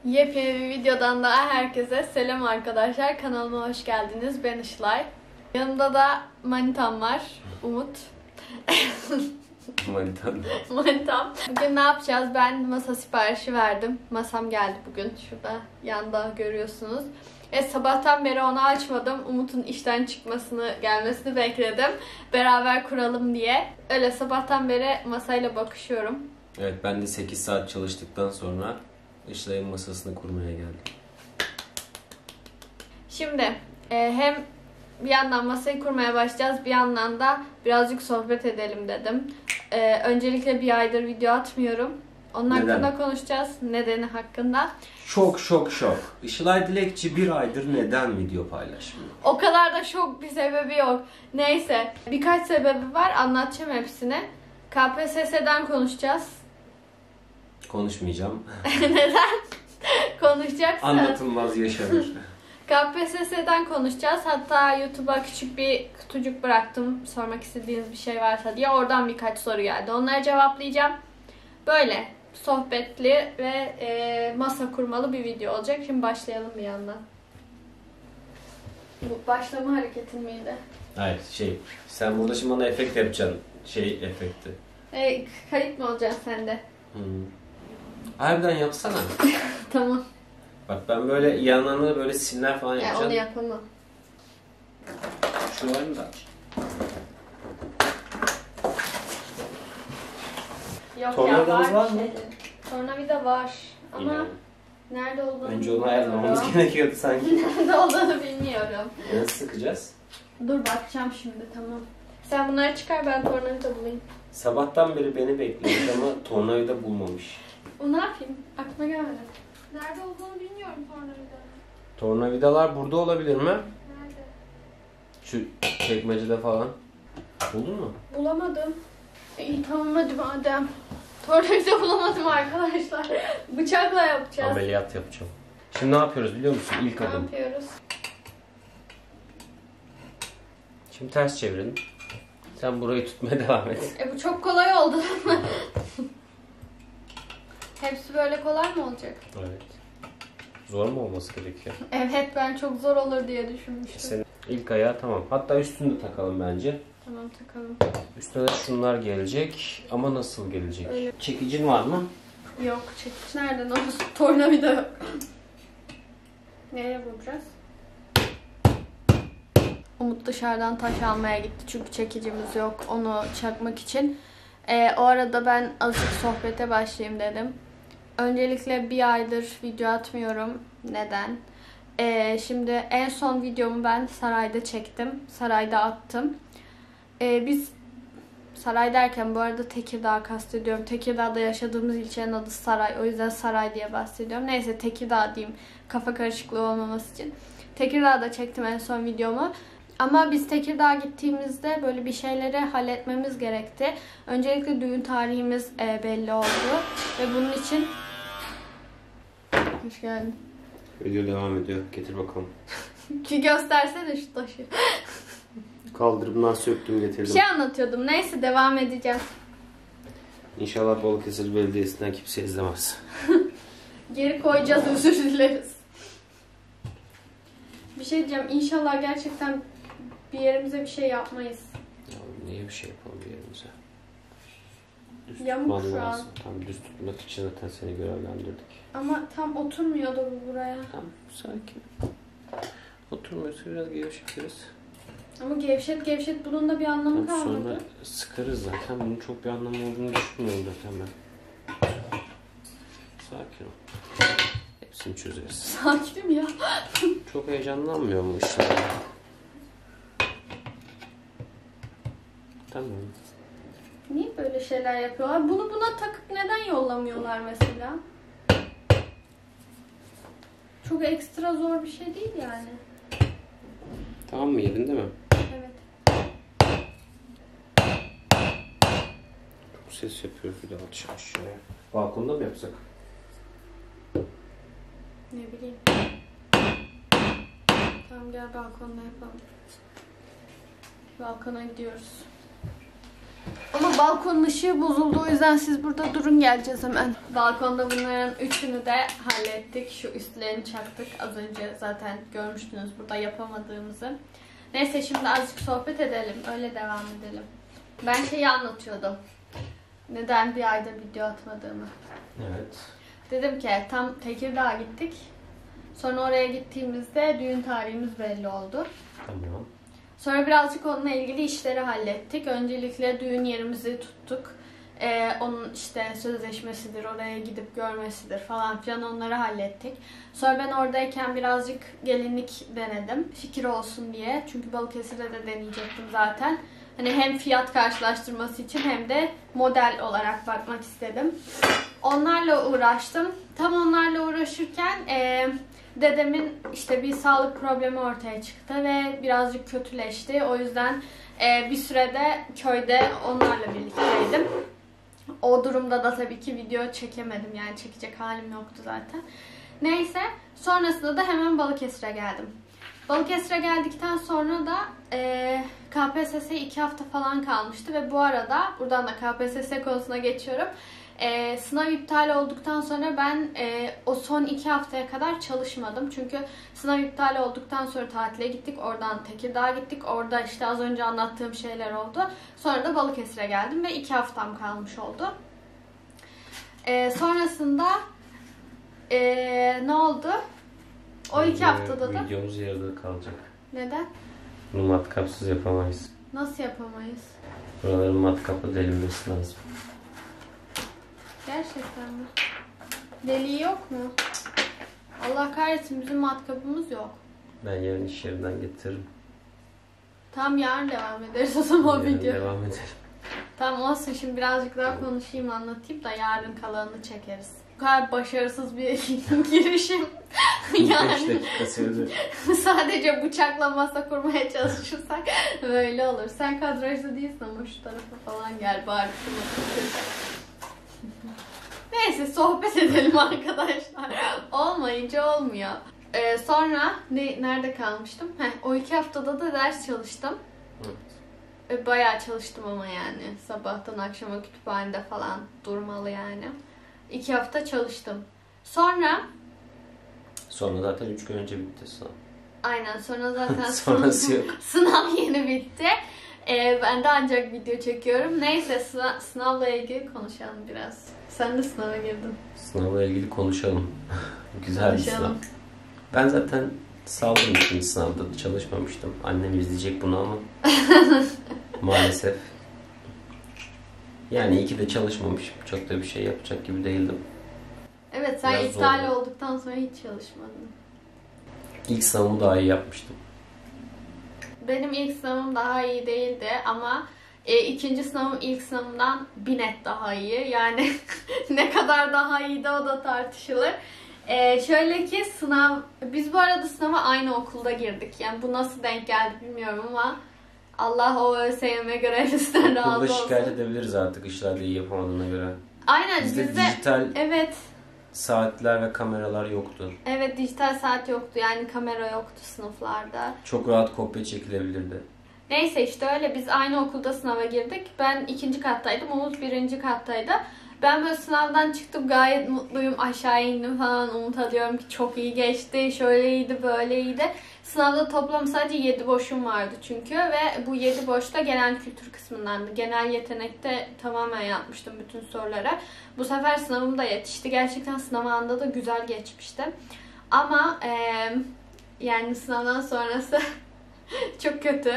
Yepyeni bir videodan daha herkese selam arkadaşlar. Kanalıma hoş geldiniz. Ben Işılay. Yanımda da manitam var. Umut. Manitam. Bugün ne yapacağız? Ben masa siparişi verdim. Masam geldi bugün. Şurada yanda görüyorsunuz. Sabahtan beri onu açmadım. Umut'un işten gelmesini bekledim. Beraber kuralım diye. Öyle sabahtan beri masayla bakışıyorum. Evet, ben de 8 saat çalıştıktan sonra Işılay'ın masasını kurmaya geldim. Şimdi hem bir yandan masayı kurmaya başlayacağız, bir yandan da birazcık sohbet edelim dedim. Öncelikle bir aydır video atmıyorum. Onun hakkında konuşacağız. Nedeni hakkında. Şok. Işılay Dilekçi bir aydır neden video paylaşmıyor? O kadar da şok bir sebebi yok. Neyse, birkaç sebebi var. Anlatacağım hepsini. KPSS'den konuşacağız. Konuşmayacağım. Neden? Konuşacaksın. Anlatılmaz yaşanır. KPSS'den konuşacağız. Hatta YouTube'a küçük bir kutucuk bıraktım. Sormak istediğiniz bir şey varsa diye. Oradan birkaç soru geldi. Onları cevaplayacağım. Böyle sohbetli ve masa kurmalı bir video olacak. Şimdi başlayalım bir yandan. Bu başlama hareketin miydi? Hayır, sen burada şimdi bana efekt yapacaksın. Efekti. Kayıt mı olacaksın sen de? Harbiden yapsana. Tamam. Bak ben böyle yanlarına böyle simler falan yapacağım. Onu yapamam. Şuralarını da aç. Yok Tornavidamız ya, var mı? Tornavida var. Ama Yani. nerede olduğunu Önce onu ayarlamamız gerekiyordu sanki. Nerede olduğunu bilmiyorum. Nasıl sıkacağız? Dur bakacağım şimdi, tamam. Sen bunları çıkar, ben tornavida bulayım. Sabahtan beri beni bekliyoruz ama tornavida bulmamış. O ne yapayım? Aklıma gelmedi. Nerede olduğunu bilmiyorum tornavidanın. Tornavidalar burada olabilir mi? Nerede? Şu çekmecede falan. Buldun mu? Bulamadım. İyi tamam, hadi madem. Tornavida bulamadım arkadaşlar. Bıçakla yapacağız. Ameliyat yapacağım. Şimdi ne yapıyoruz biliyor musun? İlk Ne adım. yapıyoruz? Şimdi ters çevirin. Sen burayı tutmaya devam et. Bu çok kolay oldu. Hepsi böyle kolay mı olacak? Evet. Zor mu olması gerekiyor? Evet, ben çok zor olur diye düşünmüştüm. Senin ilk ayağı tamam. Hatta üstünü de takalım bence. Tamam, takalım. Üstüne de şunlar gelecek. Ama nasıl gelecek? Öyle. Çekicin var mı? Yok, çekiç nereden olsun? Tornavida yok. Nereye vuracağız? Umut dışarıdan taş almaya gitti çünkü çekicimiz yok onu çakmak için. O arada ben azıcık sohbete başlayayım dedim. Öncelikle bir aydır video atmıyorum. Neden? Şimdi en son videomu ben sarayda çektim. Sarayda attım. Biz saray derken bu arada Tekirdağ kastediyorum. Tekirdağ'da yaşadığımız ilçenin adı Saray. O yüzden Saray diye bahsediyorum. Neyse, Tekirdağ diyeyim. Kafa karışıklığı olmaması için. Tekirdağ'da çektim en son videomu. Ama biz Tekirdağ'a gittiğimizde böyle bir şeyleri halletmemiz gerekti. Öncelikle düğün tarihimiz belli oldu. Ve bunun için... Hoş geldin. Video devam ediyor. Getir bakalım. Göstersene şu taşı. Kaldırımdan söktüm getirdim. Bir şey anlatıyordum. Neyse, devam edeceğim. İnşallah Balıkesir Belediyesi'nden kimse izlemez. Geri koyacağız, özür dileriz. Bir şey diyeceğim. İnşallah gerçekten bir yerimize bir şey yapmayız. Ya niye bir şey yapalım bir yerimize? Düz Yamuk tutman şu an. lazım. Tam düz tutmak için zaten seni görevlendirdik. Ama tam oturmuyordu bu buraya. Tamam, sakin. Oturmuyorsa biraz gevşetiriz. Ama gevşet bunun da bir anlamı Tamam, kalmadı. sonra sıkarız zaten. Bunun çok bir anlamı olduğunu düşünmüyorum zaten ben. Sakin ol. Hepsini çözeriz. Sakinim ya. Çok heyecanlanmıyor mu işte? Tamam. Niye böyle şeyler yapıyorlar? Bunu buna takıp neden yollamıyorlar mesela? Çok ekstra zor bir şey değil yani. Tamam mı, yerinde mi? Evet. Çok ses yapıyor, bir de aşağıya. Balkonda mı yapsak? Ne bileyim. Tamam, gel balkonda yapalım. Balkona gidiyoruz. Ama balkonun ışığı bozuldu. O yüzden siz burada durun, geleceğiz hemen. Balkonda bunların üçünü de hallettik. Şu üstlerini çaktık. Az önce zaten görmüştünüz burada yapamadığımızı. Neyse şimdi azıcık sohbet edelim. Öyle devam edelim. Ben şeyi anlatıyordum. Neden bir ayda video atmadığımı. Evet. Dedim ki tam Tekirdağ'a gittik. Sonra oraya gittiğimizde düğün tarihimiz belli oldu. Tamam. Sonra birazcık onunla ilgili işleri hallettik. Öncelikle düğün yerimizi tuttuk. Onun işte sözleşmesidir, oraya gidip görmesidir falan filan, onları hallettik. Sonra ben oradayken birazcık gelinlik denedim. Fikir olsun diye. Çünkü Balıkesir'de de deneyecektim zaten. Hani hem fiyat karşılaştırması için hem de model olarak bakmak istedim. Onlarla uğraştım. Tam onlarla uğraşırken dedemin işte bir sağlık problemi ortaya çıktı ve birazcık kötüleşti. O yüzden bir sürede köyde onlarla birlikteydim. O durumda da tabii ki video çekemedim. Yani çekecek halim yoktu zaten. Neyse. Sonrasında da hemen Balıkesir'e geldim. Balıkesir'e geldikten sonra da KPSS'ye 2 hafta falan kalmıştı. Ve bu arada buradan da KPSS konusuna geçiyorum. Sınav iptal olduktan sonra ben o son 2 haftaya kadar çalışmadım. Çünkü sınav iptal olduktan sonra tatile gittik. Oradan Tekirdağ'a gittik. Orada işte az önce anlattığım şeyler oldu. Sonra da Balıkesir'e geldim ve 2 haftam kalmış oldu. Sonrasında ne oldu? O 2 haftada da... Videomuz yarıda kalacak. Neden? Bunu matkapsız yapamayız. Nasıl yapamayız? Buraların matkapla delinmesi lazım. Gerçekten mi? Deliği yok mu? Allah kahretsin, bizim matkapımız yok. Ben yarın iş yerinden getiririm. Tamam, yarın devam ederiz o zaman o video. Devam edelim. Tamam olsun, şimdi birazcık daha konuşayım, anlatayım da yarın kalanını çekeriz. Bu kadar başarısız bir girişim. Yani 5 dakika sürdü. sadece bıçakla masa kurmaya çalışırsak böyle olur. Sen kadrajda değilsin ama şu tarafa falan gel bari. Neyse, sohbet edelim arkadaşlar. Olmayınca olmuyor. Sonra nerede kalmıştım? O 2 haftada da ders çalıştım. Evet. Bayağı çalıştım ama yani. Sabahtan akşama kütüphanede falan durmalı yani. 2 hafta çalıştım. Sonra zaten 3 gün önce bitti sınav. aynen, sonra zaten Sonrası yok. sınav yeni bitti. Ben de ancak video çekiyorum. Neyse, sınavla ilgili konuşalım biraz. Sen de sınava girdin. Sınavla ilgili konuşalım. Güzel bir sınav. Ben zaten saldım ikinci sınavda, çalışmamıştım. Annem izleyecek bunu ama maalesef. Yani iyi ki de çalışmamışım. Çok da bir şey yapacak gibi değildim. Evet, sen Biraz iptal zordu. olduktan sonra hiç çalışmadın. İlk sınavımı daha iyi yapmıştım. Benim ilk sınavım daha iyi değildi ama ikinci sınavım ilk sınavımdan bir net daha iyi. Yani ne kadar daha iyi de o da tartışılır. Şöyle ki biz bu arada sınava aynı okulda girdik. Yani bu nasıl denk geldi bilmiyorum ama Allah o ÖSYM görevlisinden razı olsun. Okulda şikayet edebiliriz artık işlerde iyi yapamadığına göre. Aynen, bizde dijital evet. saatler ve kameralar yoktu. Evet, dijital saat yoktu, yani kamera yoktu sınıflarda. Çok rahat kopya çekilebilirdi. Neyse işte öyle, biz aynı okulda sınava girdik. Ben 2. kattaydım, Umut 1. kattaydı. Ben böyle sınavdan çıktım, gayet mutluyum, aşağı indim falan, Umut'a diyorum ki çok iyi geçti, şöyleydi böyleydi. Sınavda toplam sadece 7 boşum vardı çünkü ve bu 7 boşta genel kültür kısmındandı. Genel yetenekte tamamen yapmıştım bütün sorulara. Bu sefer sınavım da yetişti. Gerçekten sınav anında da güzel geçmişti. Ama yani sınavdan sonrası çok kötü.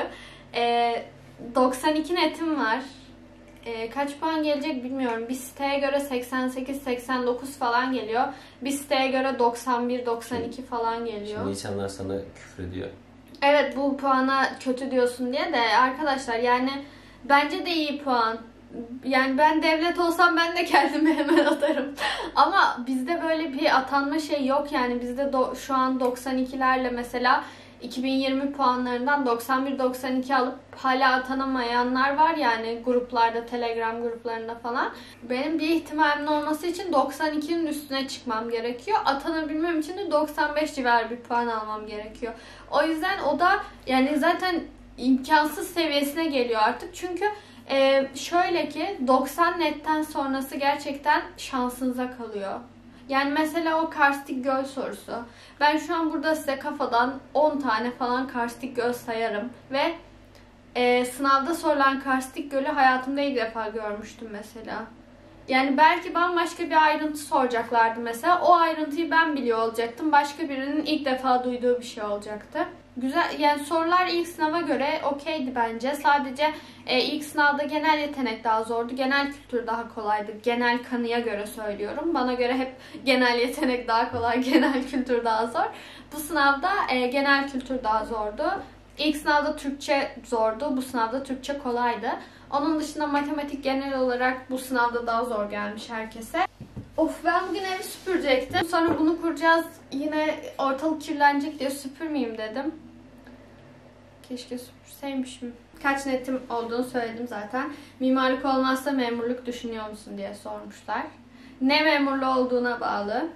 92 netim var. Kaç puan gelecek bilmiyorum. Bir siteye göre 88-89 falan geliyor. Bir siteye göre 91-92 falan geliyor. Şimdi insanlar sana küfür ediyor. Evet, bu puana kötü diyorsun diye de arkadaşlar, yani bence de iyi puan. Yani ben devlet olsam ben de kendimi hemen atarım. Ama bizde böyle bir atanma şey yok yani. Bizde şu an 92'lerle mesela 2020 puanlarından 91-92 alıp hala atanamayanlar var yani gruplarda, Telegram gruplarında falan. Benim bir ihtimalimin olması için 92'nin üstüne çıkmam gerekiyor. Atanabilmem için de 95 civarı bir puan almam gerekiyor. O yüzden o da yani zaten imkansız seviyesine geliyor artık. Çünkü Şöyle ki 90 netten sonrası gerçekten şansınıza kalıyor. Yani mesela o karstik göl sorusu. Ben şu an burada size kafadan 10 tane falan karstik göl sayarım. Ve sınavda sorulan karstik gölü hayatımda ilk defa görmüştüm mesela. Yani belki bambaşka bir ayrıntı soracaklardı mesela. O ayrıntıyı ben biliyor olacaktım. Başka birinin ilk defa duyduğu bir şey olacaktı. Güzel, yani sorular ilk sınava göre okeydi bence. Sadece ilk sınavda genel yetenek daha zordu. Genel kültür daha kolaydı. Genel kanıya göre söylüyorum. Bana göre hep genel yetenek daha kolay, genel kültür daha zor. Bu sınavda genel kültür daha zordu. İlk sınavda Türkçe zordu. Bu sınavda Türkçe kolaydı. Onun dışında matematik genel olarak bu sınavda daha zor gelmiş herkese. Of, ben bugün evi süpürecektim. Sonra bunu kuracağız. Yine ortalık kirlenecek diye süpürmeyeyim dedim. Keşke süpürseymişim. Kaç netim olduğunu söyledim zaten. Mimarlık olmazsa memurluk düşünüyor musun diye sormuşlar. Ne memurlu olduğuna bağlı.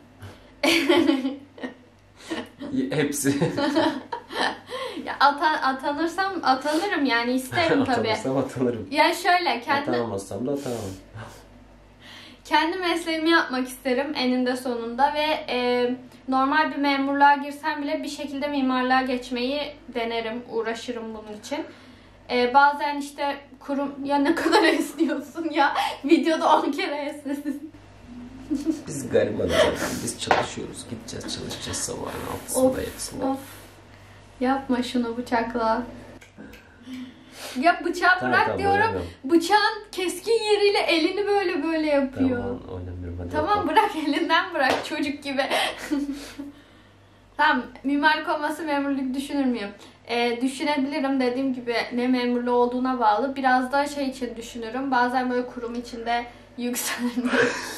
Hepsi. Ya atanırsam atanırım yani, isterim tabii. Atanırsam atanırım. Ya şöyle atanamazsam da atanamam. Kendi mesleğimi yapmak isterim eninde sonunda ve normal bir memurluğa girsem bile bir şekilde mimarlığa geçmeyi denerim, uğraşırım bunun için. Bazen işte kurum... Ya ne kadar esniyorsun ya. Videoda 10 kere esnesin. Biz garibanız zaten. Biz çalışıyoruz. Gideceğiz, çalışacağız sabahın 6'sında 7'sinde. Of. Yapma şunu bıçakla. Ya bıçağı bırak tamam, diyorum. oynamıyorum. Bıçağın keskin yeriyle elini böyle yapıyor. Tamam, oynamıyorum. Hadi tamam bakalım. Bırak, elinden bırak çocuk gibi. Tamam, mimarlık olması memurluk düşünür müyüm? Düşünebilirim, dediğim gibi ne memurluğu olduğuna bağlı. Biraz da şey için düşünürüm. Bazen böyle kurum içinde yükselmek.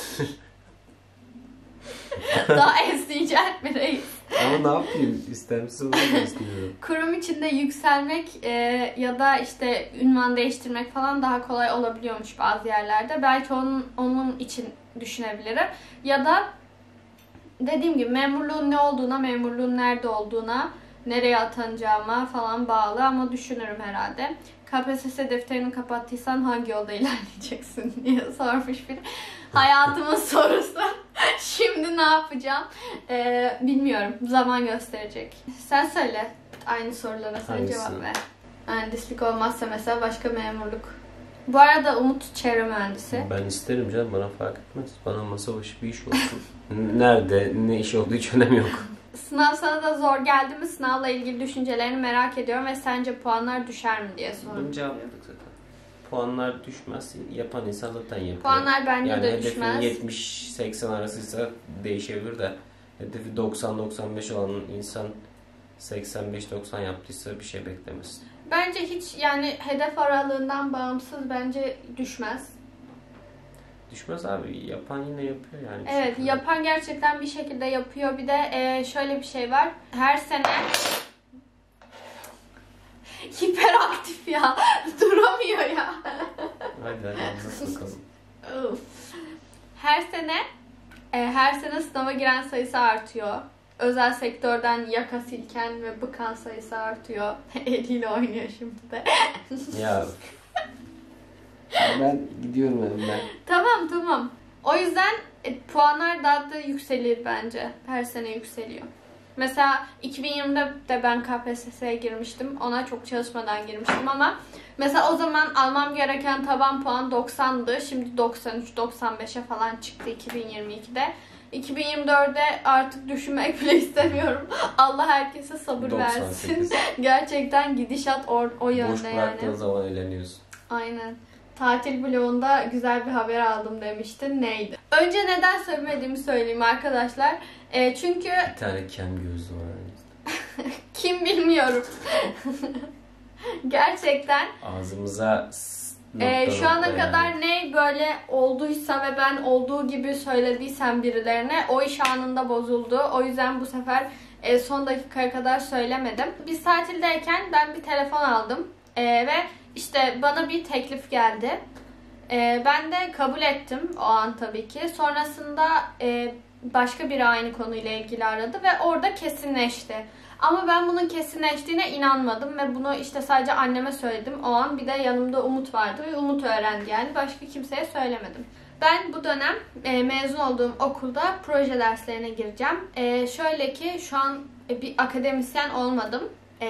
Daha esneyecek bir reis. Ama ne yapayım? İstemsiz olarak istiyorum. Kurum içinde yükselmek ya da işte ünvan değiştirmek falan daha kolay olabiliyormuş bazı yerlerde. Belki onun için düşünebilirim. Ya da dediğim gibi memurluğun ne olduğuna, memurluğun nerede olduğuna, nereye atanacağıma falan bağlı ama düşünürüm herhalde. KPSS defterini kapattıysan hangi yolda ilerleyeceksin diye sormuş biri. Hayatımın sorusu. Şimdi ne yapacağım? Bilmiyorum. Zaman gösterecek. Sen söyle. Aynı sorulara sen cevap ver. Mühendislik olmazsa mesela başka memurluk. Bu arada Umut çevre mühendisi. Ben isterim canım. Bana fark etmez. Bana masa başı bir iş olsun. Nerede, ne iş olduğu hiç önemi yok. Sınav sana da zor geldi mi? Sınavla ilgili düşüncelerini merak ediyorum ve sence puanlar düşer mi diye soruyorum. Bunu cevapladık zaten. Puanlar düşmez. Yapan insan zaten yapıyor. Puanlar bence yani de düşmez. Yani 70-80 arasıysa değişebilir de hedefi 90-95 olan insan 85-90 yaptıysa bir şey beklemesin. Bence hiç, yani hedef aralığından bağımsız bence düşmez. Düşmez abi. Yapan yine yapıyor yani. Evet, yapan gerçekten bir şekilde yapıyor. Bir de şöyle bir şey var. Her sene hiperaktif ya. Duramıyor ya. Hadi anlat bakalım. Her sene sınava giren sayısı artıyor. Özel sektörden yaka silken ve bıkan sayısı artıyor. Eliyle oynuyor şimdi de. Ya ben gidiyorum evimden. Tamam. O yüzden puanlar daha da yükselir bence. Her sene yükseliyor. Mesela 2020'de de ben KPSS'ye girmiştim. Ona çok çalışmadan girmiştim ama mesela o zaman almam gereken taban puan 90'dı. Şimdi 93-95'e falan çıktı 2022'de. 2024'de artık düşünmek bile istemiyorum. Allah herkese sabır 98. versin. Gerçekten gidişat o yönde. Boş bıraktığın zaman eğleniyorsun. Aynen. Tatil bloğunda güzel bir haber aldım demiştin. Neydi? Önce neden söylemediğimi söyleyeyim arkadaşlar. Çünkü... Bir tane kem gözlü var. Kim bilmiyorum. Gerçekten. Ağzımıza şu ana kadar ne böyle olduysa ve ben olduğu gibi söylediysem birilerine o iş anında bozuldu. O yüzden bu sefer son dakikaya kadar söylemedim. Biz tatildeyken ben bir telefon aldım. Ve işte bana bir teklif geldi. Ben de kabul ettim o an tabii ki. Sonrasında başka biri aynı konuyla ilgili aradı ve orada kesinleşti. Ama ben bunun kesinleştiğine inanmadım ve bunu işte sadece anneme söyledim o an. Bir de yanımda Umut vardı ve Umut öğrendi yani. Başka kimseye söylemedim. Ben bu dönem mezun olduğum okulda proje derslerine gireceğim. Şöyle ki şu an bir akademisyen olmadım.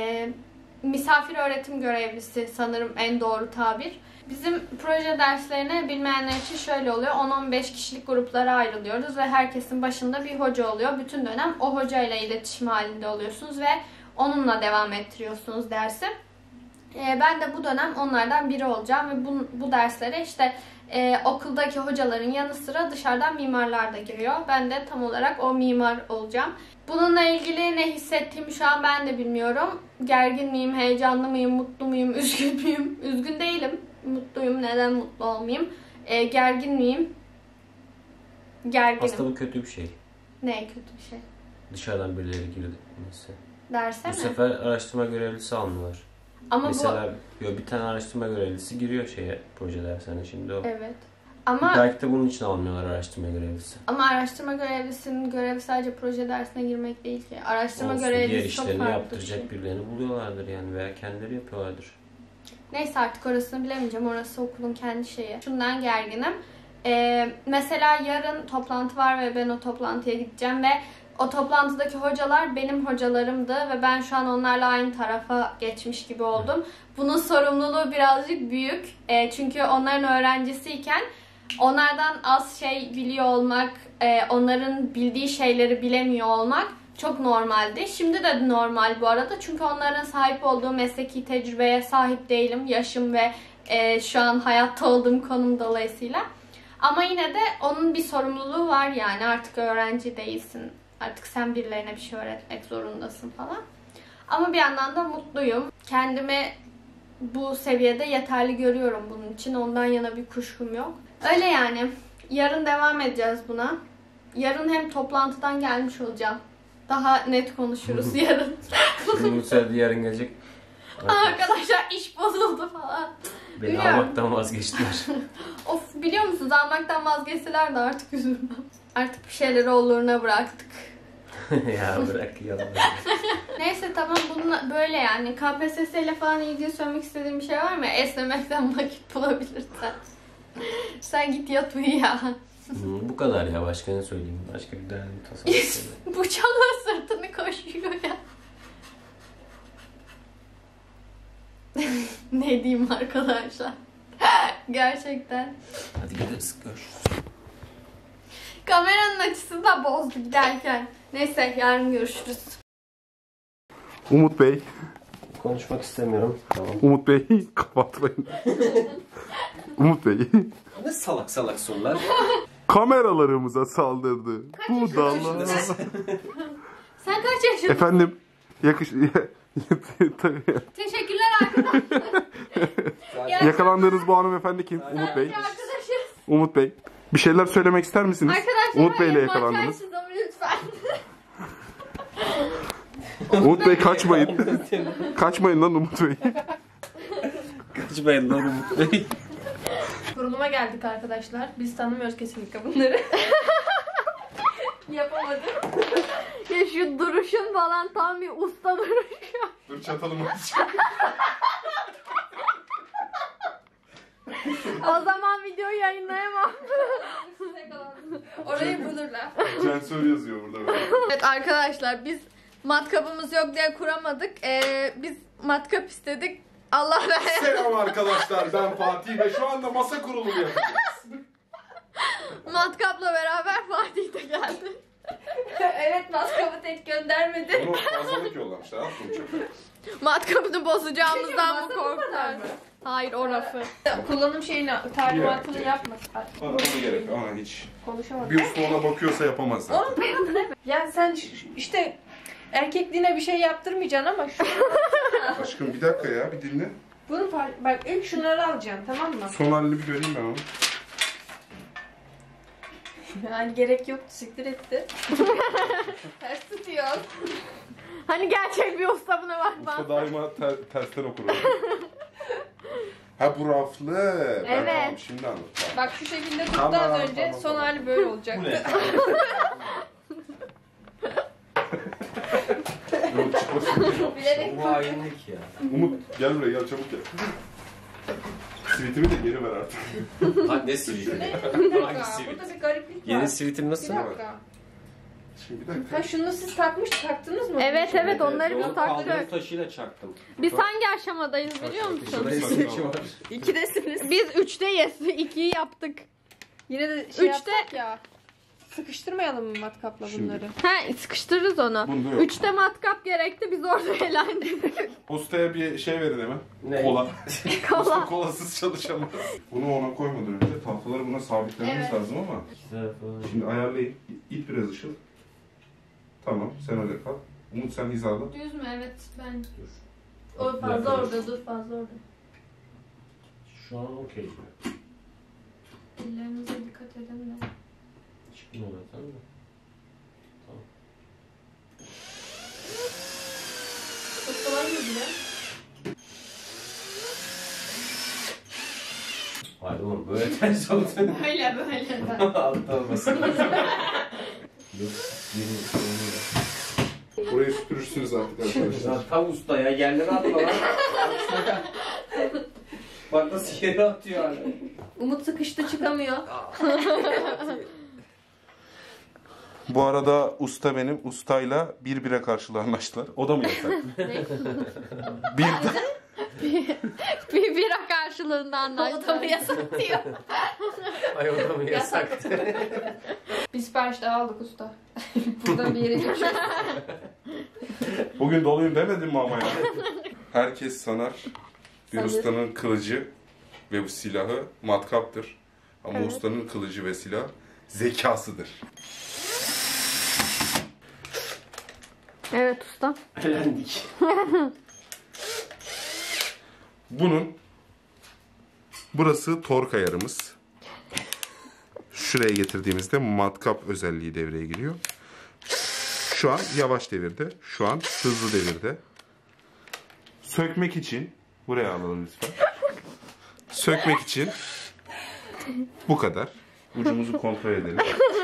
Misafir öğretim görevlisi sanırım en doğru tabir. Bizim proje derslerine bilmeyenler için şöyle oluyor. 10-15 kişilik gruplara ayrılıyoruz ve herkesin başında bir hoca oluyor. Bütün dönem o hocayla iletişim halinde oluyorsunuz ve onunla devam ettiriyorsunuz dersi. Ben de bu dönem onlardan biri olacağım ve bu derslere işte okuldaki hocaların yanı sıra dışarıdan mimarlar da giriyor. Ben de tam olarak o mimar olacağım. Bununla ilgili ne hissettiğimi şu an ben de bilmiyorum. Gergin miyim, heyecanlı mıyım, mutlu muyum, üzgün müyüm? Üzgün değilim. Mutluyum. Neden mutlu olmayayım? Gergin miyim? Gerginim. Aslında bu kötü bir şey. Ne kötü bir şey? Dışarıdan birileri girmesi. Derse mi? Bu sefer araştırma görevlisi almıyorlar. Ama mesela bir tane araştırma görevlisi giriyor proje dersine şimdi o. Evet. Ama belki de bunun için almıyorlar araştırma görevlisi. Ama araştırma görevlisinin görevi sadece proje dersine girmek değil ki. Araştırma görevlisi diğer çok işlerini farklı yaptıracak bir şey. birilerini buluyorlardır yani veya kendileri yapıyorlardır. Neyse artık orasını bilemeyeceğim. Orası okulun kendi şeyi. Şundan gerginim. Mesela yarın toplantı var ve ben o toplantıya gideceğim ve o toplantıdaki hocalar benim hocalarımdı ve ben şu an onlarla aynı tarafa geçmiş gibi oldum. Bunun sorumluluğu birazcık büyük. Çünkü onların öğrencisiyken onlardan az şey biliyor olmak, onların bildiği şeyleri bilemiyor olmak çok normaldi. Şimdi de normal bu arada. Çünkü onların sahip olduğu mesleki tecrübeye sahip değilim. Yaşım ve şu an hayatta olduğum konum dolayısıyla. Ama yine de onun bir sorumluluğu var yani. Artık öğrenci değilsin. Artık sen birilerine bir şey öğretmek zorundasın falan. Ama bir yandan da mutluyum. Kendimi bu seviyede yeterli görüyorum bunun için. Ondan yana bir kuşkum yok. Öyle yani. Yarın devam edeceğiz buna. Yarın hem toplantıdan gelmiş olacağım. Daha net konuşuruz yarın. Şimdi bu sefer yarın gelecek. Arkadaşlar iş bozuldu falan. Beni almaktan vazgeçtiler. Of biliyor musunuz almaktan vazgeçseler de artık üzülmem. Artık bir şeyleri oluruna bıraktık. Ya bırak yalan. Neyse tamam bununla böyle yani. KPSS ile falan ilgili söylemek istediğim bir şey var mı? Esnemekten vakit bulabilirsen. Sen git yat uyu ya. Bu kadar ya. Başka ne söyleyeyim? Başka bir derdim tasarruf. Bu çalıyor sırtını koşuyor ya. Ne diyeyim arkadaşlar? Gerçekten. Hadi gideriz. Görüşürüz. Kameranın açısını da bozdu giderken. Neyse yarın görüşürüz. Umut Bey. Konuşmak istemiyorum. Tamam. Umut Bey kapatmayın. Umut Bey. Ne salak salak sorular. Kameralarımıza saldırdı. Bu dala. Sen kaç yaşındasın? Efendim. Teşekkürler arkadaşlar. Yakalandığınız bu hanımefendi kim? Umut Bey. Arkadaşız. Umut Bey. Bir şeyler söylemek ister misiniz? Arkadaşlar Umut Bey ile hayır, yakalandınız. makyajsız ama lütfen. Umut Bey kaçmayın. Kaçmayın lan Umut Bey. Kaçmayın lan Umut Bey. Kuruluma geldik arkadaşlar. Biz tanımıyoruz kesinlikle bunları. Yapamadım. Ya şu duruşun falan tam bir usta duruşu. Dur çatalım. O zaman videoyu yayınlayamam. Orayı bulurlar. Sensör yazıyor burada böyle. Evet arkadaşlar biz matkapımız yok diye kuramadık. Biz matkap istedik. Allah versin. Selam arkadaşlar, ben Fatih ve şu anda masa kurulumu yapacağız. Matkapla beraber Fatih de geldi. Evet, maskabı tek göndermedi. Bunu fazlalık yollamışlar. Aslında çok. Matkapını bozacağımızdan mı Masa bu kadar korktular? mı? Hayır o rafı. Kullanım şeyini, talimatını yapmasın. Ona gerek yok. Ona hiç. Konuşamadım. Bir usta ona bakıyorsa yapamaz zaten. Oğlum benim ne? Yani sen işte erkekliğine bir şey yaptırmayacaksın ama şu Aşkım bir dakika ya, bir dinle. bunu bak ilk şunları alacaksın, tamam mı? Son halini bir göreyim ben onu. Yani gerek yoktu, siktir etti. Ters tutuyor. Hani gerçek bir usta buna Usta bakmaz. daima tersten okur. Ha bu raflı. Ben Evet. tamam, şimdi anladım. Bak şu şekilde tuttu Tamam, az önce, tamam, son tamam. hali böyle olacaktı. Yok çıkmasın. Bilerek Bu hainlik ya. Umut gel buraya gel çabuk gel. Sivitimi de geri ver artık. Ha ne siviti? Bir Hangi dakika. sivit? Burada bir gariplik var. Yeni sivitim nasıl? Bir dakika. Şimdi bir dakika. Ha şunu siz taktınız mı? Evet onları biz Onu kaldırım taktık. taşıyla çaktım. Biz hangi aşamadayız biliyor musun? Şurada var. İkidesiniz. Biz 3'teyiz. 2'yi yaptık. Yine de Üçte- yapsak ya. Sıkıştırmayalım mı matkapla Şimdi. bunları? Ha sıkıştırırız onu. Bunda yok. 3'te matkap gerekti biz orada eğlendik. Ustaya bir şey verin hemen. Ne? Kola. Kola. Usta kolasız çalışamaz. Bunu ona koymadan önce tahtaları buna sabitlememiz Evet. lazım ama. Şimdi ayarlayın. İt biraz ışıl. Tamam sen öyle kal. Umut sen hizala. Düz mü? Evet ben. Dur. O fazla orada dur fazla orada. Şu an okey. Ellerinize dikkat edin de. Çıkmıyor zaten de. Tamam. Ustalar mı bile? Hayır oğlum böyle ters oldu. Böyle. Altta olmasın. Yok. Burayı süpürürsünüz artık arkadaşlar. Lan tam usta ya. Yerlere atma lan. Bak nasıl yere atıyor hala. Umut sıkıştı çıkamıyor. Bu arada usta benim. Ustayla bir bire karşılığı anlaştılar. O da mı yasak? Bir Bir bira karşılığında anlaştık. O da mı yasak diyor. Ay o da mı yasak? Biz sipariş de aldık usta. Buradan bir yere geçiyoruz. Bugün doluyum demedim mi ama ya? Herkes sanar. Bir Sanır. ustanın kılıcı ve bu silahı matkaptır. Ama Evet. ustanın kılıcı ve silah zekasıdır. Evet usta. Elendik. Burası tork ayarımız. Şuraya getirdiğimizde matkap özelliği devreye giriyor. Şu an yavaş devirde, şu an hızlı devirde. Sökmek için, buraya alalım lütfen. Sökmek için bu kadar. Ucumuzu kontrol edelim.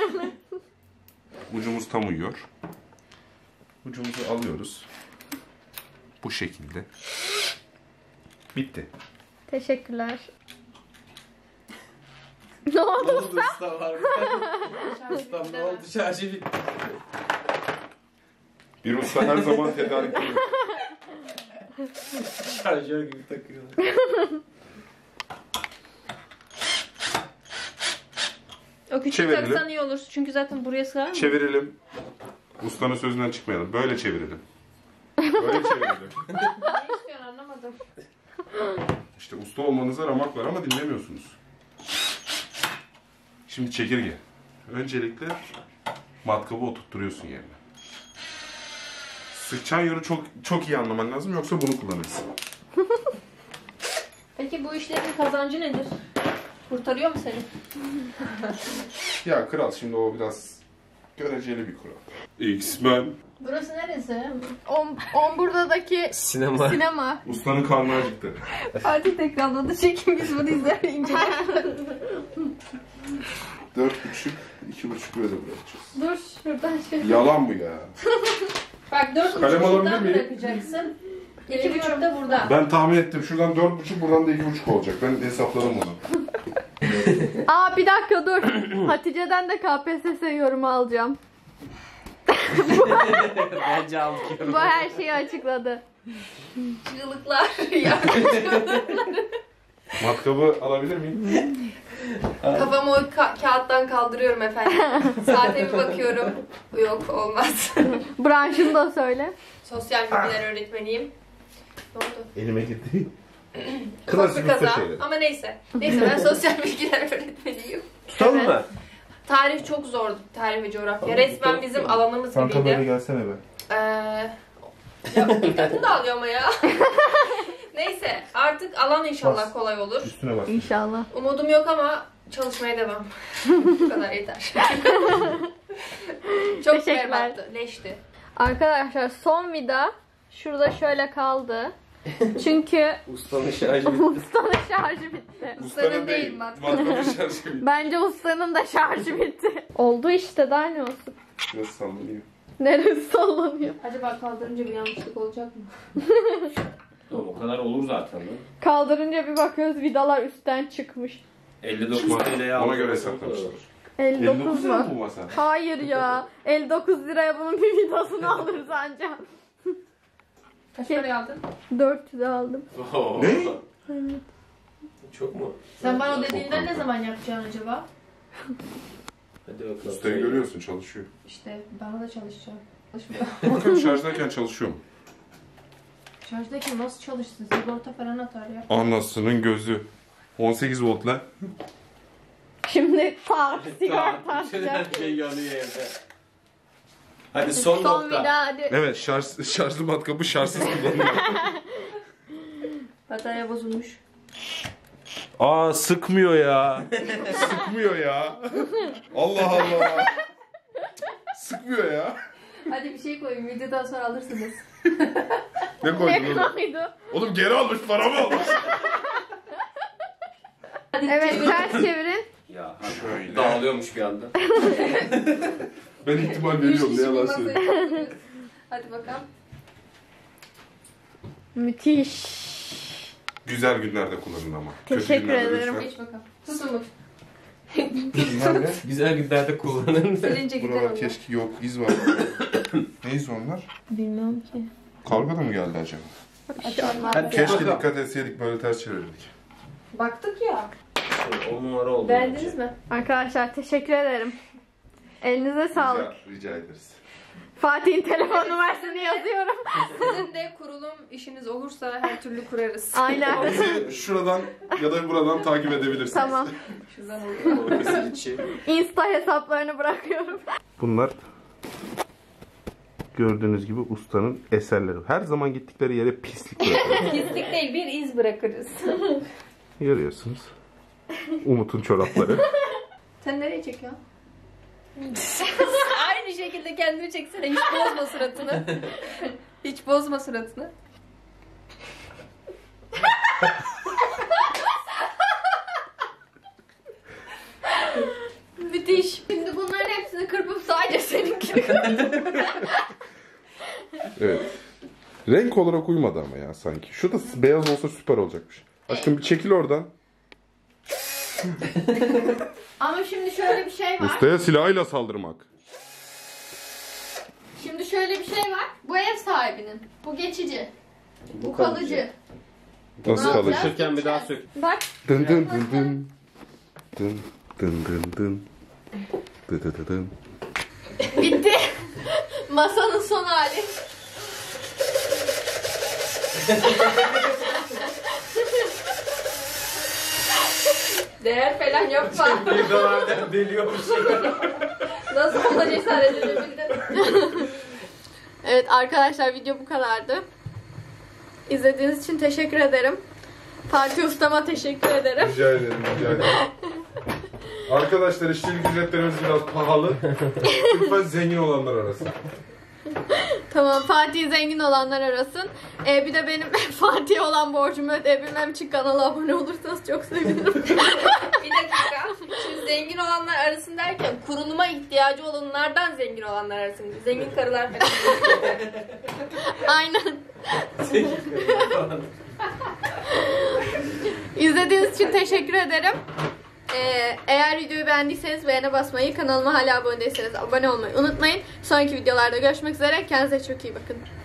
Ucumuz tam uyuyor. Ucumuzu alıyoruz. Bu şekilde. Bitti. Teşekkürler. Ne oldu? Usta var. Ustam ne oldu? Şarjı bitti. Bir usta her zaman tedarikli. Şarjör gibi takıyorlar. O küçük Çevirelim. taksan iyi olur. Çünkü zaten buraya sığar mı? Çevirelim. Ustanın sözünden çıkmayalım. Böyle çevirelim. Böyle çevirelim. Ne istiyorsun anlamadım. İşte usta olmanıza ramak var ama dinlemiyorsunuz. Şimdi çekirge. Öncelikle matkabı oturtturuyorsun yerine. Sıkacağın yeri çok iyi anlaman lazım yoksa bunu kullanırsın. Peki bu işlerin kazancı nedir? Kurtarıyor mu seni? Ya kral şimdi o biraz göreceli bir kural. X-Men. Burası neresi? Ombur'daki Sinema. sinema. Ustanın karnı acıktı. Artık tekrarda da çekin biz bunu izleyince. 4,5, 2,5 böyle bırakacağız. Dur şuradan şey. Yalan bu ya. Bak 4,5 Kalem alabilir buradan miyim? bırakacaksın. 2,5 da burada. Ben tahmin ettim. Şuradan 4,5 buradan da 2,5 olacak. Ben hesapladım onu. Aa bir dakika dur. Hatice'den de KPSS yorumu alacağım. Bence aldık. Bu her şeyi açıkladı. Çığlıklar. Matkabı alabilir miyim? Kafamı o kağıttan kaldırıyorum efendim. Saate bir bakıyorum. Yok olmaz. Branşını da söyle. Sosyal bilgiler öğretmeniyim. Ne oldu? Elime gitti. Ufak bir kaza. şeyleri. Ama neyse. Neyse ben sosyal bilgiler öğretmeniyim. Tutalım mı? Tarih çok zordu. Tarih ve coğrafya. Resmen bizim alanımız Kanka böyle gibiydi. gelsene be. Ya dikkatini de alıyor ama ya. Neyse artık alan inşallah Bas. kolay olur. Üstüne bas. İnşallah. Umudum yok ama çalışmaya devam. Bu kadar yeter. Çok Teşekkürler. berbattı. Leşti. Arkadaşlar son vida şurada şöyle kaldı. Çünkü Ustanın şarjı bitti. ustanın şarjı bitti. Ustanın değil, matkabın şarjı bitti. Bence ustanın da şarjı bitti. Oldu işte daha ne olsun. Biraz sallanıyor. Neresi sallanıyor? Acaba kaldırınca bir yanlışlık olacak mı? O kadar olur zaten. Değil mi? Kaldırınca bir bakıyoruz vidalar üstten çıkmış. 59 TL'ye Ona göre hesaplamışlar. 59 lira mu? mı bu masa? Hayır ya. 59 liraya bunun bir vidasını alırız ancak. Kaç paraya aldın? 400 aldım. Ne? Çok mu? Sen bana o dediğinden ne zaman yapacaksın acaba? Hadi bakalım. Ustayı görüyorsun, çalışıyor. İşte bana da çalışacağım. Çalışmıyor. Bakın şarjdayken çalışıyor mu? Şarjdaki nasıl çalışsın? Sigorta falan atar ya. Anasının gözü. 18 voltla. Şimdi tak sigorta atacak. Şey yanıyor evde. Hadi son Son nokta. vida hadi. Evet, şarjlı matkapı şarjsız kullanıyor. Batarya bozulmuş. Aa, sıkmıyor ya. Sıkmıyor ya. Allah Allah. Sıkmıyor ya. Hadi bir şey koyun. Videodan sonra alırsınız. Ne Ne koydun oğlum? koydu? Oğlum geri almış, paramı almış. Hadi Evet çevir. ters çevirin. Ya Şöyle. dağılıyormuş bir anda. Ben ihtimal veriyorum, ne yalan söyleyeyim. Hadi bakalım. Müthiş. Güzel günlerde kullanın ama. Teşekkür Kötü günlerde ederim. lütfen. Geç bakalım. Tutun. Nerede? Güzel günlerde kullanın. Silince gider Buralar onlar. keşke yok, iz var. Ne iz onlar? Bilmiyorum ki. Kargo da mı geldi acaba? Hadi Keşke dikkat etseydik, böyle ters çevirirdik. Baktık ya. 10 numara oldu. Beğendiniz mi? Arkadaşlar teşekkür ederim. Elinize sağlık. Rica ederiz. Fatih'in telefon numarasını yazıyorum. Sizin de kurulum işiniz olursa her türlü kurarız. Aynen. Bizi şuradan ya da buradan takip edebilirsiniz. Tamam. Şuradan olur. Orası içi. Insta hesaplarını bırakıyorum. Bunlar gördüğünüz gibi ustanın eserleri. Her zaman gittikleri yere pislik bırakıyor. Pislik değil, bir iz bırakırız. Görüyorsunuz. Umut'un çorapları. Sen nereye çekiyorsun? Aynı şekilde kendini çeksene. Hiç bozma suratını. Hiç bozma suratını. Müthiş. Şimdi bunların hepsini kırpıp sadece seninkini Evet. Renk olarak uymadı ama ya sanki. Şu da beyaz olsa süper olacakmış. Aşkım bir çekil oradan. Ama şimdi şöyle bir şey var. Ustaya silahıyla saldırmak. Şimdi şöyle bir şey var. Bu ev sahibinin. Bu geçici. Bu kalıcı. Nasıl Ne kalıcı? yapacağız? Sürken bir daha sök. Bak. Dın dın dın dın. Dın dın dın dın. Dı dı dı dın. Bitti. Masanın son hali. Değer falan yapma. Videolardan deliyormuş. Nasıl ona cesaret edebildin? Evet arkadaşlar video bu kadardı. İzlediğiniz için teşekkür ederim. Fatih Ustama teşekkür ederim. Rica ederim, rica ederim. Arkadaşlar işçilik ücretlerimiz biraz pahalı. Lütfen zengin olanlar arasın. Tamam Fatih zengin olanlar arasın. Bir de benim Fatih'e olan borcumu ödeyebilmem için kanala abone olursanız çok sevinirim. Bir dakika. Şimdi zengin olanlar arasın derken kuruluma ihtiyacı olanlardan zengin olanlar arasın. Zengin karılar falan. Aynen. İzlediğiniz için teşekkür ederim. Eğer videoyu beğendiyseniz beğene basmayı, kanalıma hala abone değilseniz abone olmayı unutmayın. Sonraki videolarda görüşmek üzere. Kendinize çok iyi bakın.